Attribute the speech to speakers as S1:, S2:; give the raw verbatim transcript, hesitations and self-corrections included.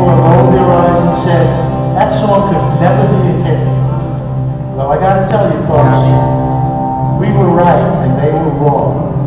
S1: rolled their eyes and said, that song could never be a hit. Well, I got to tell you folks, we were right and they were wrong.